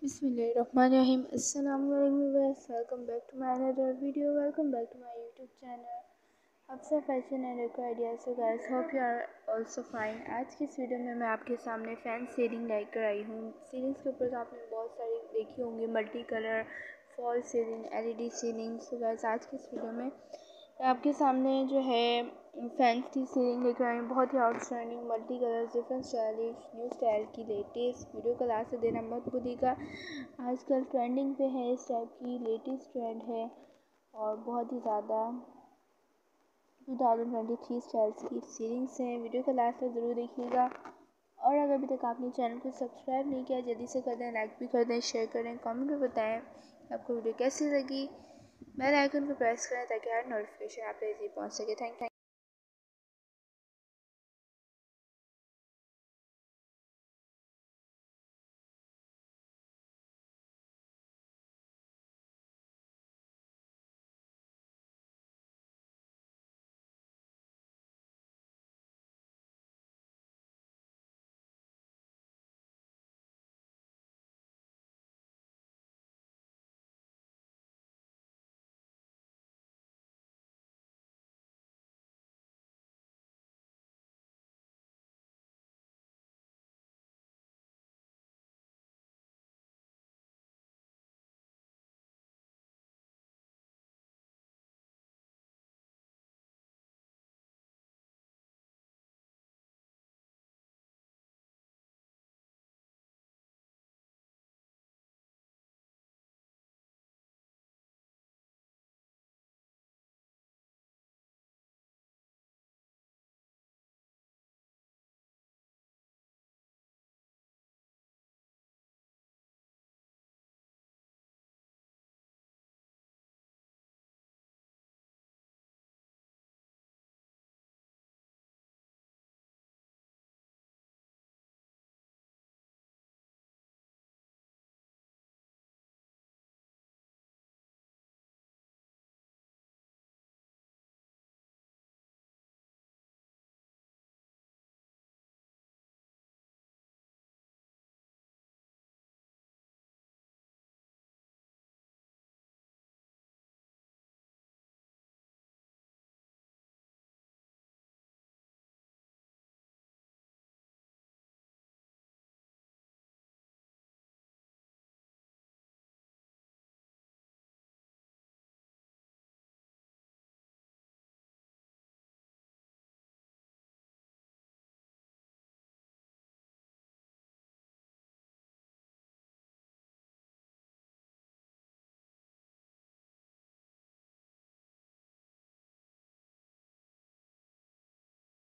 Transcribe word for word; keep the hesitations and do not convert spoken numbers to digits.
बिस्मिल्लाहिर्रहमानिर्रहीम। अस्सलाम वालेकुम viewers, welcome back to my another video. Welcome back to my YouTube channel Afsa fashion and deco ideas. So guys, hope you are also fine. आज की इस video में मैं आपके सामने फैन सीलिंग लेकर आई हूँ। सीलिंग्स के ऊपर आपने बहुत सारी देखी होंगी, multi colour, fall ceiling, LED ceiling. So guys, आज की इस वीडियो में मैं आपके सामने जो है फैन की सीलिंग लेकर आई हूँ। बहुत ही outstanding multi colour, different stylish new style की लेटेस्ट। वीडियो को लास्ट से देना मत भूलिएगा। आजकल ट्रेंडिंग पे है, इस टाइप की लेटेस्ट ट्रेंड है और बहुत ही ज़्यादा two thousand twenty three styles की सीलिंग्स हैं। वीडियो को लास्ट तक ज़रूर देखिएगा। और अगर अभी तक आपने चैनल को सब्सक्राइब नहीं किया, जल्दी से कर दें, लाइक भी कर दें, शेयर करें, कमेंट में बताएं आपको वीडियो कैसी लगी। बेल आइकन को प्रेस करें ताकि हर नोटिफिकेशन आप तक पहुंच सके। Thank you.